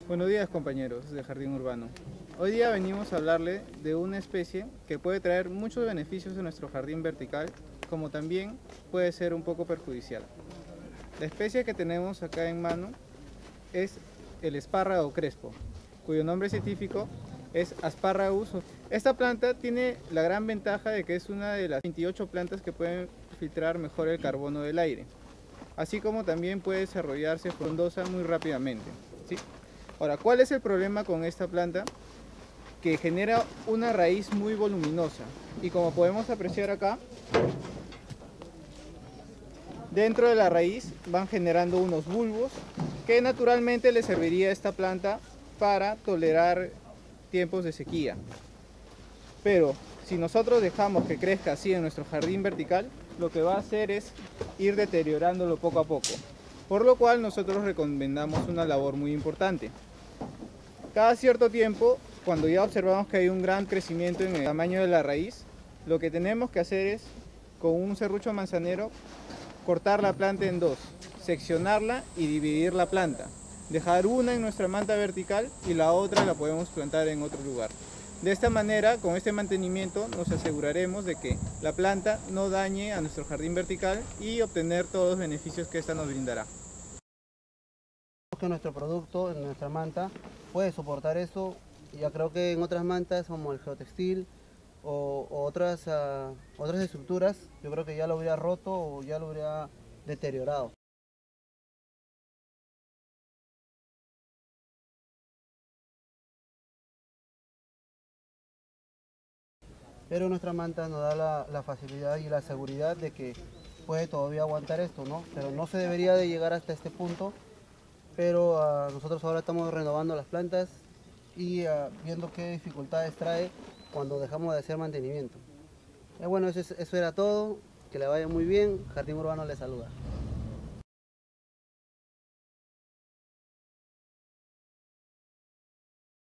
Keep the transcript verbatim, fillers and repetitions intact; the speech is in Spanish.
Buenos días, compañeros de Jardín Urbano. Hoy día venimos a hablarle de una especie que puede traer muchos beneficios a nuestro jardín vertical, como también puede ser un poco perjudicial. La especie que tenemos acá en mano es el espárrago crespo, cuyo nombre científico es Asparagus. Esta planta tiene la gran ventaja de que es una de las veintiocho plantas que pueden filtrar mejor el carbono del aire, así como también puede desarrollarse frondosa muy rápidamente, ¿sí? Ahora, ¿cuál es el problema con esta planta? Que genera una raíz muy voluminosa, y como podemos apreciar acá, dentro de la raíz van generando unos bulbos que naturalmente le serviría a esta planta para tolerar tiempos de sequía. Pero si nosotros dejamos que crezca así en nuestro jardín vertical, lo que va a hacer es ir deteriorándolo poco a poco, por lo cual nosotros recomendamos una labor muy importante. Cada cierto tiempo, cuando ya observamos que hay un gran crecimiento en el tamaño de la raíz, lo que tenemos que hacer es, con un serrucho manzanero, cortar la planta en dos, seccionarla y dividir la planta. Dejar una en nuestra manta vertical y la otra la podemos plantar en otro lugar. De esta manera, con este mantenimiento, nos aseguraremos de que la planta no dañe a nuestro jardín vertical y obtener todos los beneficios que esta nos brindará. Que nuestro producto, en nuestra manta, puede soportar eso. Ya creo que en otras mantas como el geotextil o, o otras, uh, otras estructuras, yo creo que ya lo hubiera roto o ya lo hubiera deteriorado. Pero nuestra manta nos da la, la facilidad y la seguridad de que puede todavía aguantar esto, ¿no? Pero no se debería de llegar hasta este punto. Pero uh, nosotros ahora estamos renovando las plantas y uh, viendo qué dificultades trae cuando dejamos de hacer mantenimiento. Y bueno, eso, eso era todo, que le vaya muy bien, Jardín Urbano les saluda.